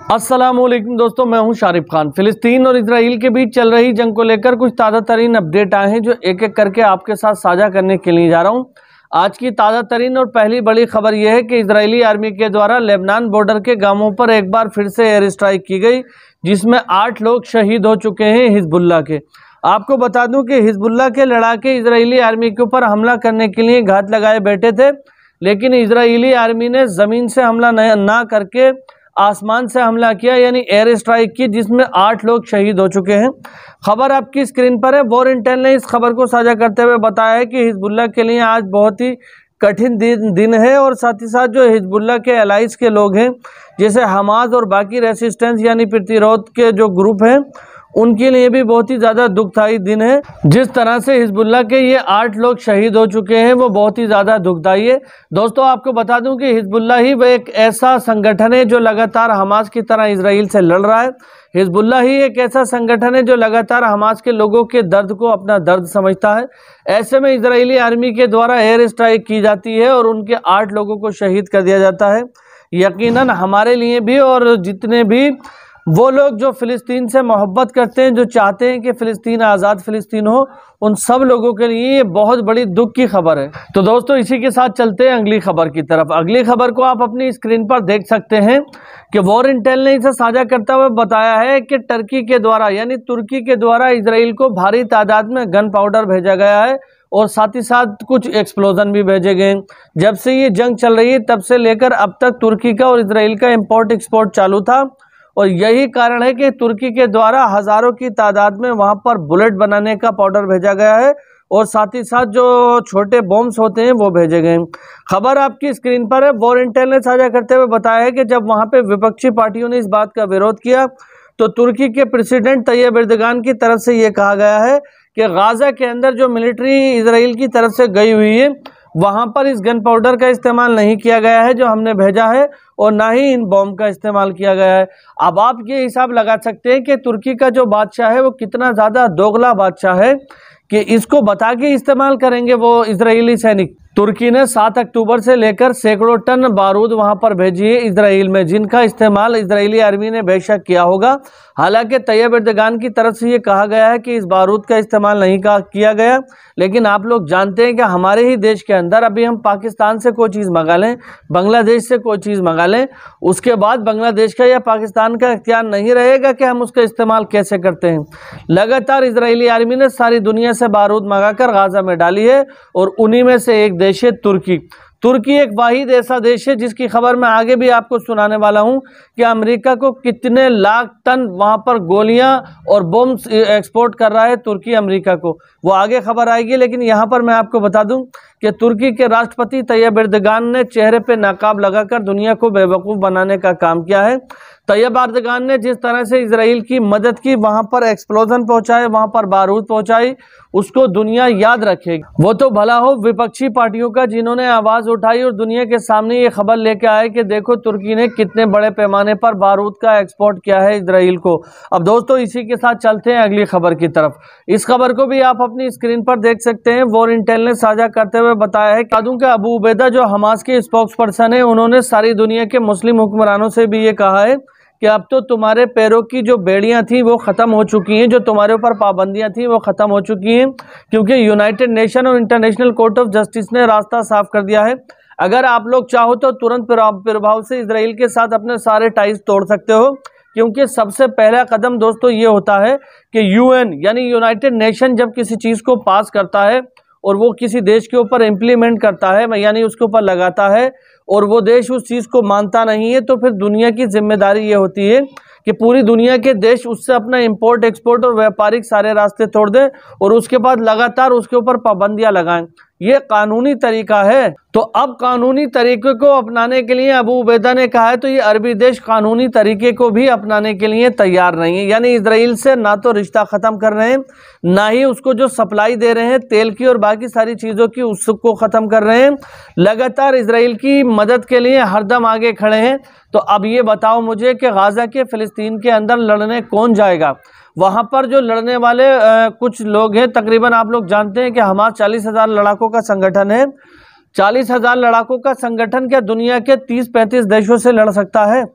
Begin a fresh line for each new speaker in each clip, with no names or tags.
अस्सलामुअलैकुम दोस्तों, मैं हूं शारिफ खान। फिलिस्तीन और इजराइल के बीच चल रही जंग को लेकर कुछ ताज़ा तरीन अपडेट आए हैं जो एक एक करके आपके साथ साझा करने के लिए जा रहा हूं। आज की ताज़ा तरीन और पहली बड़ी खबर यह है कि इजरायली आर्मी के द्वारा लेबनान बॉर्डर के गांवों पर एक बार फिर से एयर स्ट्राइक की गई, जिसमें 8 लोग शहीद हो चुके हैं हिजबुल्लाह के। आपको बता दूं कि हिजबुल्लाह के लड़ाके इजरायली आर्मी के ऊपर हमला करने के लिए घात लगाए बैठे थे, लेकिन इजरायली आर्मी ने ज़मीन से हमला ना करके आसमान से हमला किया, यानी एयर स्ट्राइक की, जिसमें 8 लोग शहीद हो चुके हैं। खबर आपकी स्क्रीन पर है। वॉर इंटेल ने इस खबर को साझा करते हुए बताया है कि हिजबुल्लाह के लिए आज बहुत ही कठिन दिन है और साथ ही साथ जो हिजबुल्लाह के एलाइज के लोग हैं, जैसे हमास और बाकी रेसिस्टेंस यानी प्रतिरोध के जो ग्रुप हैं, उनके लिए भी बहुत ही ज़्यादा दुखदायी दिन है। जिस तरह से हिजबुल्लाह के ये 8 लोग शहीद हो चुके हैं वो बहुत ही ज़्यादा दुखदायी है। दोस्तों, आपको बता दूं कि हिजबुल्लाह ही वह एक ऐसा संगठन है जो लगातार हमास की तरह इजराइल से लड़ रहा है। हिजबुल्लाह ही एक ऐसा संगठन है जो लगातार हमास के लोगों के दर्द को अपना दर्द समझता है। ऐसे में इजरायली आर्मी के द्वारा एयर स्ट्राइक की जाती है और उनके 8 लोगों को शहीद कर दिया जाता है। यकीनन हमारे लिए भी और जितने भी वो लोग जो फ़िलिस्तीन से मोहब्बत करते हैं, जो चाहते हैं कि फ़िलिस्तीन आज़ाद फ़िलिस्तीन हो, उन सब लोगों के लिए ये बहुत बड़ी दुख की खबर है। तो दोस्तों, इसी के साथ चलते हैं अगली खबर की तरफ। अगली खबर को आप अपनी स्क्रीन पर देख सकते हैं कि वॉर इंटेल ने इसे साझा करते हुए बताया है कि टर्की के द्वारा यानी तुर्की के द्वारा इजराइल को भारी तादाद में गन पाउडर भेजा गया है और साथ ही साथ कुछ एक्सप्लोजन भी भेजे गए। जब से ये जंग चल रही है तब से लेकर अब तक तुर्की का और इजराइल का इम्पोर्ट एक्सपोर्ट चालू था और यही कारण है कि तुर्की के द्वारा हज़ारों की तादाद में वहां पर बुलेट बनाने का पाउडर भेजा गया है और साथ ही साथ जो छोटे बॉम्ब्स होते हैं वो भेजे गए। खबर आपकी स्क्रीन पर है। वॉर इंटेल ने साझा करते हुए बताया है कि जब वहां पे विपक्षी पार्टियों ने इस बात का विरोध किया तो तुर्की के प्रेसिडेंट तैयब एर्दोगान की तरफ से ये कहा गया है कि गाजा के अंदर जो मिलिट्री इजराइल की तरफ से गई हुई है वहां पर इस गन पाउडर का इस्तेमाल नहीं किया गया है जो हमने भेजा है और ना ही इन बॉम्ब का इस्तेमाल किया गया है। अब आप ये हिसाब लगा सकते हैं कि तुर्की का जो बादशाह है वो कितना ज़्यादा दोगला बादशाह है कि इसको बता के इस्तेमाल करेंगे वो इजरायली सैनिक। तुर्की ने 7 अक्टूबर से लेकर सैकड़ों टन बारूद वहां पर भेजी है इजराइल में, जिनका इस्तेमाल इजरायली आर्मी ने बेशक किया होगा। हालांकि तैयब एर्दोगान की तरफ से ये कहा गया है कि इस बारूद का इस्तेमाल नहीं किया गया, लेकिन आप लोग जानते हैं कि हमारे ही देश के अंदर अभी हम पाकिस्तान से कोई चीज़ मंगा लें, बांग्लादेश से कोई चीज़ मंगा लें, उसके बाद बांग्लादेश का या पाकिस्तान का इख्तियार नहीं रहेगा कि हम उसका इस्तेमाल कैसे करते हैं। लगातार इजरायली आर्मी ने सारी दुनिया से बारूद मंगाकर गाजा में डाली है और उन्हीं में से एक देश है तुर्की। तुर्की एक वाहिद ऐसा देश है जिसकी खबर मैं आगे भी आपको सुनाने वाला हूं कि अमेरिका को कितने लाख टन वहां पर गोलियां और बॉम्ब्स एक्सपोर्ट कर रहा है तुर्की अमेरिका को, वो आगे खबर आएगी। लेकिन यहां पर मैं आपको बता दूं कि तुर्की के राष्ट्रपति तैयब एर्दोगान ने चेहरे पे नकाब लगाकर दुनिया को बेवकूफ़ बनाने का काम किया है। तैयब एर्दोगान ने जिस तरह से इजराइल की मदद की, वहां पर एक्सप्लोजन पहुंचाए, वहां पर बारूद पहुंचाई, उसको दुनिया याद रखेगी। वो तो भला हो विपक्षी पार्टियों का जिन्होंने आवाज़ उठाई और दुनिया के सामने ये खबर लेके आए कि देखो तुर्की ने कितने बड़े पैमाने पर बारूद का एक्सपोर्ट किया है इजराइल को। अब दोस्तों, इसी के साथ चलते हैं अगली खबर की तरफ। इस खबर को भी आप अपनी स्क्रीन पर देख सकते हैं। वॉर इंटेल ने साझा करते हुए बताया है कि अबू उबैदा जो हमास के स्पोक्स पर्सन है, उन्होंने सारी दुनिया के मुस्लिम हुक्मरानों से भी ये कहा है कि अब तो तुम्हारे पैरों की जो बेड़ियां थी वो ख़त्म हो चुकी हैं, जो तुम्हारे ऊपर पाबंदियां थी वो ख़त्म हो चुकी हैं, क्योंकि यूनाइटेड नेशन और इंटरनेशनल कोर्ट ऑफ जस्टिस ने रास्ता साफ कर दिया है। अगर आप लोग चाहो तो तुरंत प्रभाव से इजराइल के साथ अपने सारे टाइज तोड़ सकते हो, क्योंकि सबसे पहला कदम दोस्तों ये होता है कि यूएन यानी यूनाइटेड नेशन जब किसी चीज़ को पास करता है और वो किसी देश के ऊपर इम्प्लीमेंट करता है यानी उसके ऊपर लगाता है और वो देश उस चीज़ को मानता नहीं है, तो फिर दुनिया की जिम्मेदारी ये होती है कि पूरी दुनिया के देश उससे अपना इंपोर्ट एक्सपोर्ट और व्यापारिक सारे रास्ते तोड़ दें और उसके बाद लगातार उसके ऊपर पाबंदियां लगाएं। ये कानूनी तरीका है। तो अब कानूनी तरीके को अपनाने के लिए अबू उबैदा ने कहा है तो ये अरबी देश कानूनी तरीके को भी अपनाने के लिए तैयार नहीं है, यानी इजराइल से ना तो रिश्ता ख़त्म कर रहे हैं, ना ही उसको जो सप्लाई दे रहे हैं तेल की और बाकी सारी चीज़ों की उसको ख़त्म कर रहे हैं। लगातार इजराइल की मदद के लिए हरदम आगे खड़े हैं। तो अब ये बताओ मुझे कि गाजा के फ़िलिस्तीन के अंदर लड़ने कौन जाएगा? वहाँ पर जो लड़ने वाले कुछ लोग हैं, तकरीबन आप लोग जानते हैं कि हमास 40,000 लड़ाकों का संगठन है। 40,000 लड़ाकों का संगठन क्या दुनिया के 30-35 देशों से लड़ सकता है?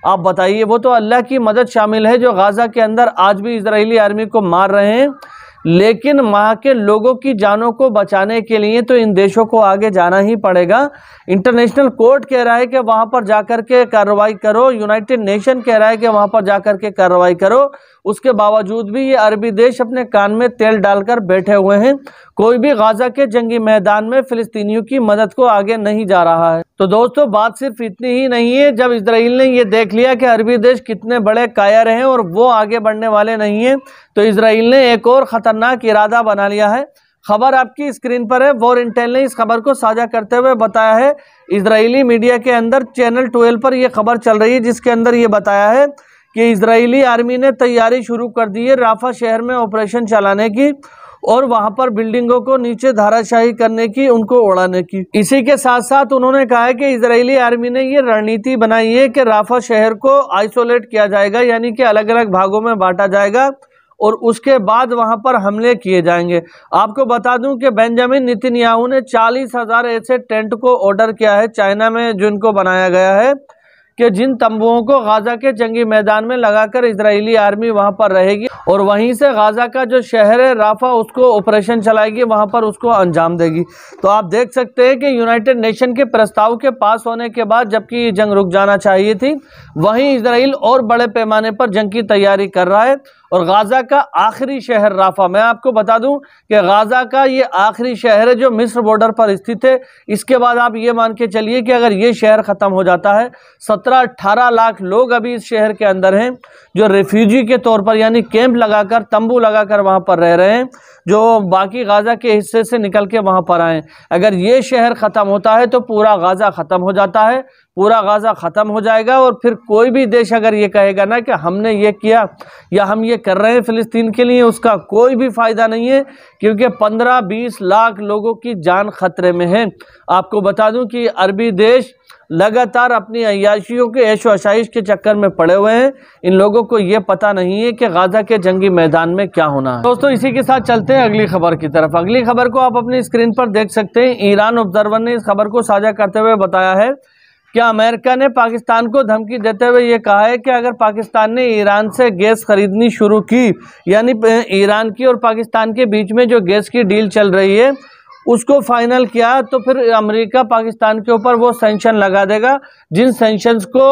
आप बताइए। वो तो अल्लाह की मदद शामिल है जो गाजा के अंदर आज भी इजरायली आर्मी को मार रहे हैं, लेकिन वहाँ के लोगों की जानों को बचाने के लिए तो इन देशों को आगे जाना ही पड़ेगा। इंटरनेशनल कोर्ट कह रहा है कि वहाँ पर जाकर के कार्रवाई करो, यूनाइटेड नेशन कह रहा है कि वहाँ पर जाकर के कार्रवाई करो। उसके बावजूद भी ये अरबी देश अपने कान में तेल डालकर बैठे हुए हैं। कोई भी गाजा के जंगी मैदान में फिलिस्तीनियों की मदद को आगे नहीं जा रहा है। तो दोस्तों, बात सिर्फ इतनी ही नहीं है। जब इजराइल ने ये देख लिया कि अरबी देश कितने बड़े कायर हैं और वो आगे बढ़ने वाले नहीं हैं, तो इजराइल ने एक और खतरनाक इरादा बना लिया है। खबर आपकी स्क्रीन पर है। वॉर इंटेल ने इस खबर को साझा करते हुए बताया है, इजरायली मीडिया के अंदर चैनल 12 पर यह खबर चल रही है, जिसके अंदर ये बताया है कि इजरायली आर्मी ने तैयारी शुरू कर दी है राफा शहर में ऑपरेशन चलाने की और वहां पर बिल्डिंगों को नीचे धाराशाही करने की, उनको उड़ाने की। इसी के साथ साथ उन्होंने कहा है कि इजरायली आर्मी ने ये रणनीति बनाई है कि राफा शहर को आइसोलेट किया जाएगा, यानी कि अलग अलग भागों में बांटा जाएगा और उसके बाद वहां पर हमले किए जाएंगे। आपको बता दूं कि बेंजामिन नेतन्याहू ने 40,000 ऐसे टेंट को ऑर्डर किया है चाइना में, जिनको बनाया गया है कि जिन तंबुओं को गाजा के जंगी मैदान में लगाकर इजरायली आर्मी वहां पर रहेगी और वहीं से गाजा का जो शहर है राफा, उसको ऑपरेशन चलाएगी, वहां पर उसको अंजाम देगी। तो आप देख सकते हैं कि यूनाइटेड नेशन के प्रस्ताव के पास होने के बाद, जबकि ये जंग रुक जाना चाहिए थी, वहीं इजराइल और बड़े पैमाने पर जंग की तैयारी कर रहा है। और गाजा का आखिरी शहर राफा, मैं आपको बता दूं कि गाजा का ये आखिरी शहर है जो मिस्र बॉर्डर पर स्थित है। इसके बाद आप ये मान के चलिए कि अगर ये शहर खत्म हो जाता है, 17-18 लाख लोग अभी इस शहर के अंदर हैं जो रेफ्यूजी के तौर पर, यानी कैंप लगाकर, तंबू लगाकर वहां पर रह रहे हैं, जो बाकी गाजा के हिस्से से निकल के वहां पर आए। अगर ये शहर खत्म होता है तो पूरा गाजा खत्म हो जाता है, पूरा गाजा खत्म हो जाएगा। और फिर कोई भी देश अगर ये कहेगा ना कि हमने ये किया या हम ये कर रहे हैं फिलिस्तीन के लिए, उसका कोई भी फायदा नहीं है, क्योंकि 15-20 लाख लोगों की जान खतरे में है। आपको बता दूं कि अरबी देश लगातार अपनी अय्याशियों के ऐशो आशाइश के चक्कर में पड़े हुए हैं। इन लोगों को ये पता नहीं है कि गाजा के जंगी मैदान में क्या होना है। दोस्तों, इसी के साथ चलते हैं अगली खबर की तरफ। अगली खबर को आप अपनी स्क्रीन पर देख सकते हैं। ईरान ऑब्जर्वर ने इस खबर को साझा करते हुए बताया है कि अमेरिका ने पाकिस्तान को धमकी देते हुए ये कहा है कि अगर पाकिस्तान ने ईरान से गैस खरीदनी शुरू की, यानी ईरान की और पाकिस्तान के बीच में जो गैस की डील चल रही है उसको फाइनल किया, तो फिर अमेरिका पाकिस्तान के ऊपर वो सैंक्शन लगा देगा। जिन सैंक्शंस को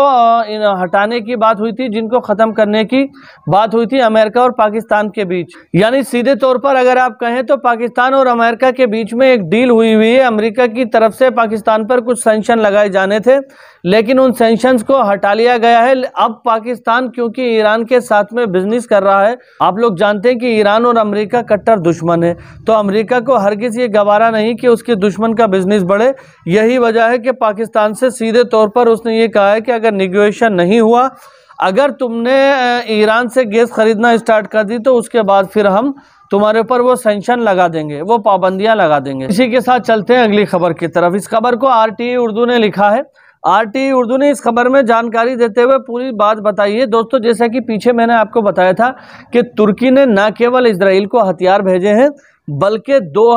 हटाने की बात हुई थी, जिनको ख़त्म करने की बात हुई थी अमेरिका और पाकिस्तान के बीच, यानी सीधे तौर पर अगर आप कहें तो पाकिस्तान और अमेरिका के बीच में एक डील हुई है। अमेरिका की तरफ से पाकिस्तान पर कुछ सैंक्शन लगाए जाने थे, लेकिन उन सैंक्शंस को हटा लिया गया है। अब पाकिस्तान क्योंकि ईरान के साथ में बिजनेस कर रहा है, आप लोग जानते हैं कि ईरान और अमेरिका कट्टर दुश्मन है, तो अमेरिका को हरगिज ये गवारा नहीं कि उसके दुश्मन का बिजनेस बढ़े। यही वजह है कि पाकिस्तान से सीधे तौर पर उसने ये कहा है कि अगर निगोशिएशन नहीं हुआ, अगर तुमने ईरान से गैस खरीदना स्टार्ट कर दी, तो उसके बाद फिर हम तुम्हारे ऊपर वो सैंक्शन लगा देंगे, वो पाबंदियां लगा देंगे। इसी के साथ चलते हैं अगली खबर की तरफ। इस खबर को RTE उर्दू ने लिखा है। RTE उर्दू ने इस खबर में जानकारी देते हुए पूरी बात बताई है। दोस्तों, जैसा कि पीछे मैंने आपको बताया था कि तुर्की ने न केवल इजराइल को हथियार भेजे हैं, बल्कि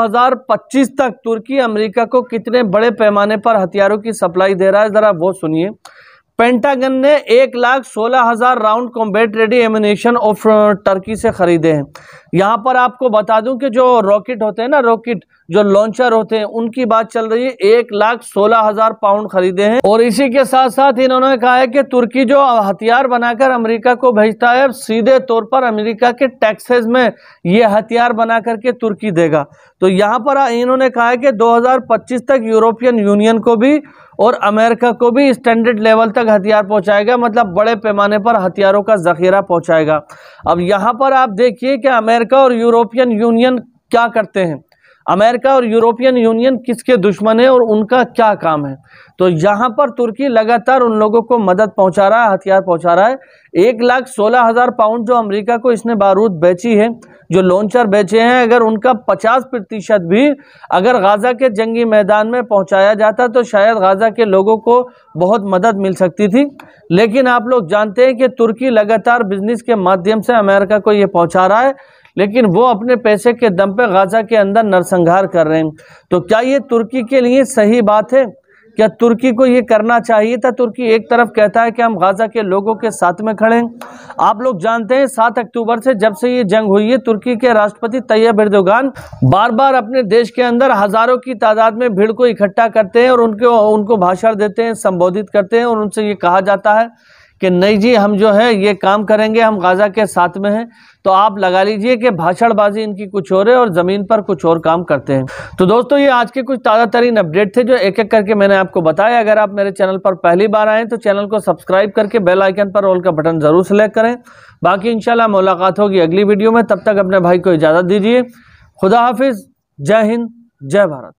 2025 तक तुर्की अमेरिका को कितने बड़े पैमाने पर हथियारों की सप्लाई दे रहा है, जरा वो सुनिए। पेंटागन ने 1,16,000 round combat ready ammunition of Turkey से खरीदे हैं। यहाँ पर आपको बता दूं कि जो रॉकेट होते हैं ना, रॉकेट जो लॉन्चर होते हैं, उनकी बात चल रही है। 1,16,000 पाउंड खरीदे हैं। और इसी के साथ साथ इन्होंने कहा है कि तुर्की जो हथियार बनाकर अमेरिका को भेजता है, सीधे तौर पर अमेरिका के टैक्सेस में ये हथियार बना करके तुर्की देगा। तो यहाँ पर इन्होंने कहा है कि 2025 तक यूरोपियन यूनियन को भी और अमेरिका को भी स्टैंडर्ड लेवल तक हथियार पहुंचाएगा, मतलब बड़े पैमाने पर हथियारों का जखीरा पहुंचाएगा। अब यहाँ पर आप देखिए कि अमेरिका और यूरोपियन यूनियन क्या करते हैं। अमेरिका और यूरोपियन यूनियन किसके दुश्मन है और उनका क्या काम है। तो यहाँ पर तुर्की लगातार उन लोगों को मदद पहुंचा रहा है, हथियार पहुंचा रहा है। 1,16,000 पाउंड जो अमेरिका को इसने बारूद बेची है, जो लॉन्चर बेचे हैं, अगर उनका 50% भी अगर गाजा के जंगी मैदान में पहुंचाया जाता तो शायद गाजा के लोगों को बहुत मदद मिल सकती थी। लेकिन आप लोग जानते हैं कि तुर्की लगातार बिजनेस के माध्यम से अमेरिका को ये पहुंचा रहा है, लेकिन वो अपने पैसे के दम पे गाजा के अंदर नरसंहार कर रहे हैं। तो क्या ये तुर्की के लिए सही बात है? क्या तुर्की को ये करना चाहिए था? तुर्की एक तरफ कहता है कि हम गाजा के लोगों के साथ में खड़े हैं। आप लोग जानते हैं 7 अक्टूबर से जब से ये जंग हुई है, तुर्की के राष्ट्रपति तैयब एर्दोगान बार बार अपने देश के अंदर हजारों की तादाद में भीड़ को इकट्ठा करते हैं और उनको भाषण देते हैं, संबोधित करते हैं और उनसे ये कहा जाता है कि नहीं जी, हम जो है ये काम करेंगे, हम गाजा के साथ में हैं। तो आप लगा लीजिए कि भाषणबाजी इनकी कुछ और है और ज़मीन पर कुछ और काम करते हैं। तो दोस्तों, ये आज के कुछ ताज़ा तरीन अपडेट थे जो एक एक करके मैंने आपको बताया। अगर आप मेरे चैनल पर पहली बार आए तो चैनल को सब्सक्राइब करके बेल आइकन पर ऑल का बटन ज़रूर सेलेक्ट करें। बाकी इंशाल्लाह मुलाकात होगी अगली वीडियो में। तब तक अपने भाई को इजाज़त दीजिए। खुदा हाफिज़। जय हिंद, जय भारत।